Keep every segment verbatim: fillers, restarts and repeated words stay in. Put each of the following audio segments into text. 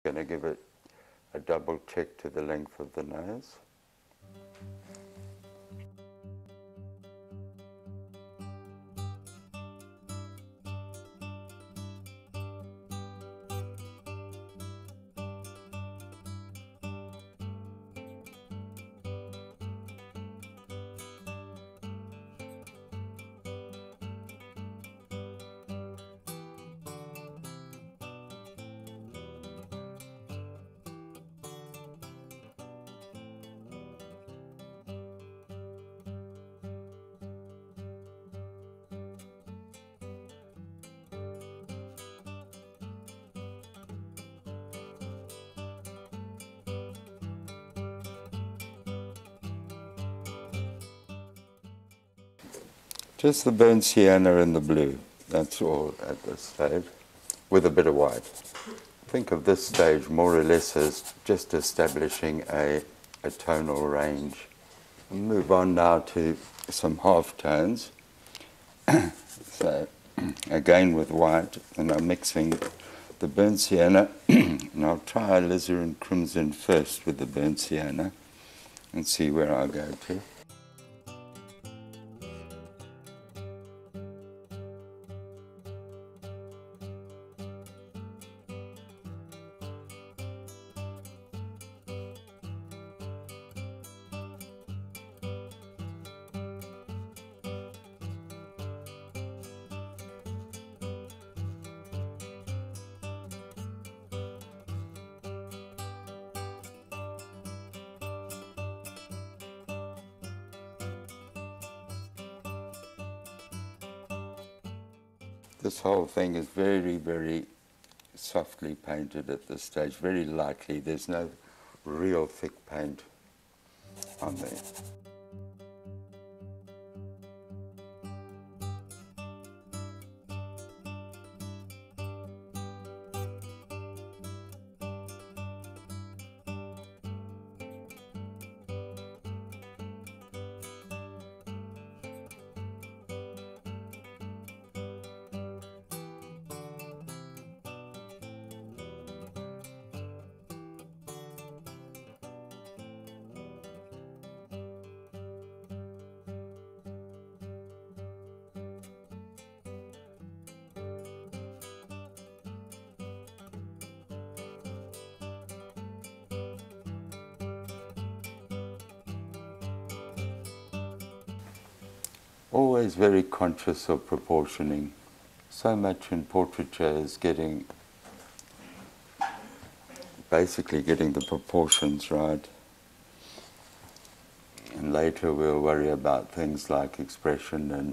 going to give it a double check to the length of the nose. Just the burnt sienna and the blue, that's all at this stage, with a bit of white. Think of this stage more or less as just establishing a, a tonal range. We'll move on now to some half tones. So again with white, and I'm mixing the burnt sienna, and I'll try alizarin crimson first with the burnt sienna and see where I go to. This whole thing is very, very softly painted at this stage, very lightly. There's no real thick paint on there. Always very conscious of proportioning. So much in portraiture is getting, basically getting the proportions right. And later we'll worry about things like expression and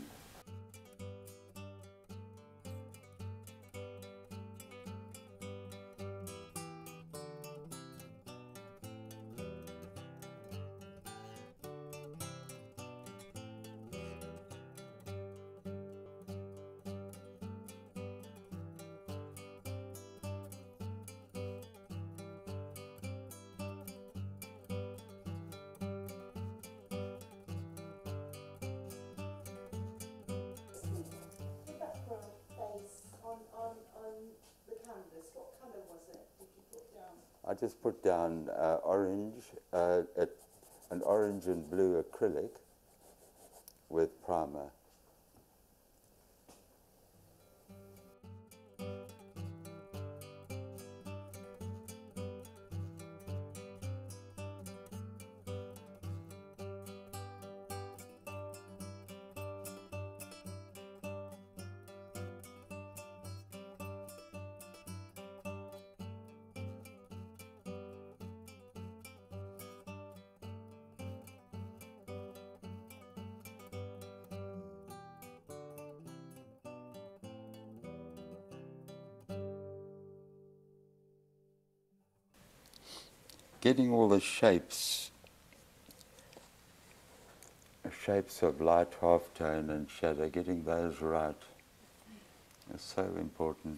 I just put down uh, orange, uh, a, an orange and blue acrylic with primer. Getting all the shapes, shapes of light, half-tone and shadow, getting those right is so important.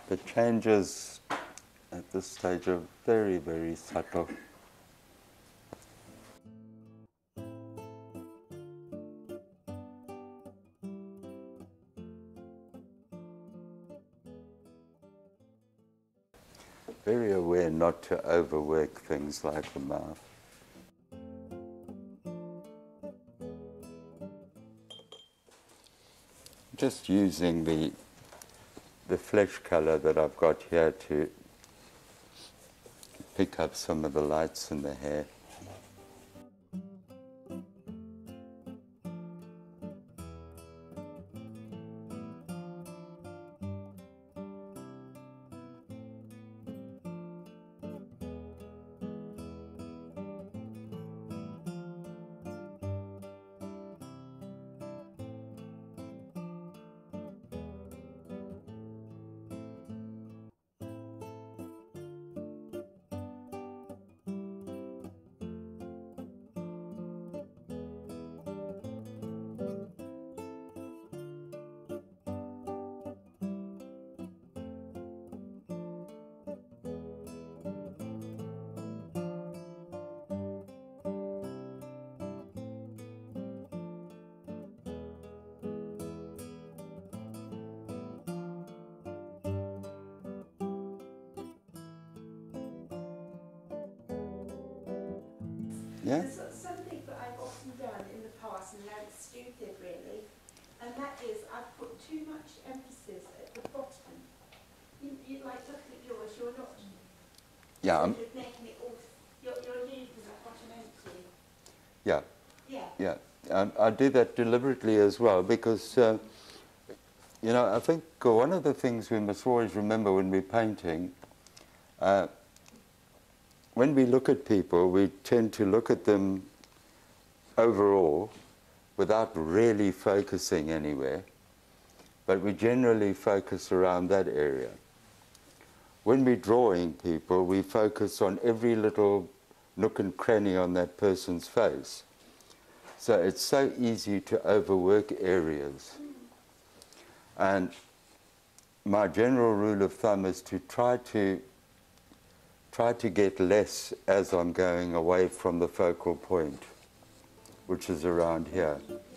The changes at this stage are very, very subtle. Very aware not to overwork things like the mouth. Just using the the flesh colour that I've got here to pick up some of the lights in the hair. Yeah? There's something that I've often done in the past, and now it's stupid really, and that is I've put too much emphasis at the bottom. You, you like look at yours, you're not Yeah, sort I'm, of making it all, you're, you're leaving that bottom empty. yeah, Yeah. yeah. Um, I do that deliberately as well because, uh, you know, I think one of the things we must always remember when we're painting, uh, when we look at people, we tend to look at them overall without really focusing anywhere, but we generally focus around that area. When we're drawing people, we focus on every little nook and cranny on that person's face. So it's so easy to overwork areas. And my general rule of thumb is to try to try to get less as I'm going away from the focal point, which is around here.